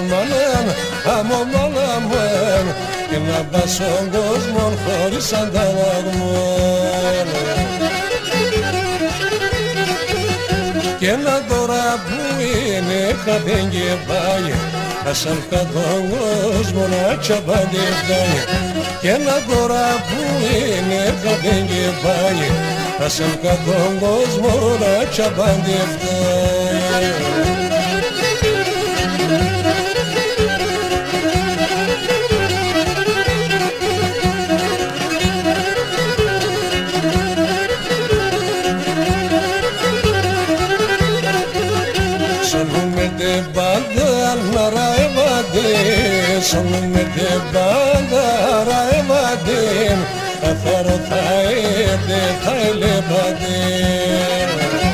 μάναν, άμμο μάνα μου, και να πας στον κόσμο χωρίς ανταλλαγμό. Και να τώρα που είναι χαθέν και πάει, ας αλφα τον κόσμο να τσαπαντευτάει. Και να τώρα που είναι χαθέν και πάει, ας αλφα τον κόσμο να τσαπαντευτάει. Sonumete bandara emadin, afaro thaide thaile badin.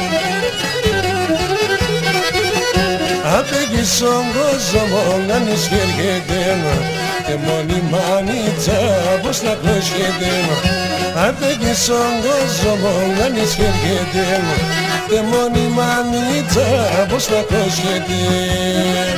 Apegi songo zomonganis gergeden, temoni manitsa bosna kloshgeden. Apegi songo zomonganis gergeden, temoni manitsa bosna kloshgeden.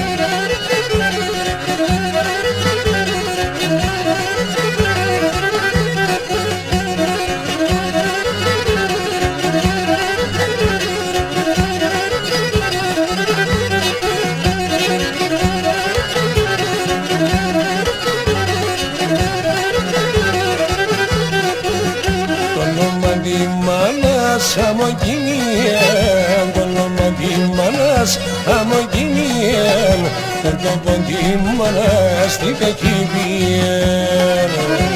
Αμογίνιαν, το όνομα τη μάνας αμογίνιαν, τον τόπο τη μάνας την κακήπιαν.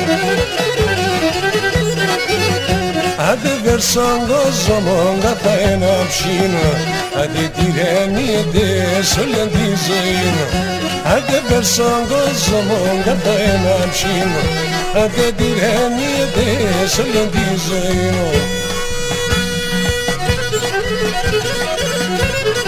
Άντε βερσόν κόσμο καθά ένα ψήνο, άντε τυρένιετες όλη τη ζωή. Άντε βερσόν κόσμο καθά ένα ψήνο, άντε τυρένιετες όλη τη ζωή.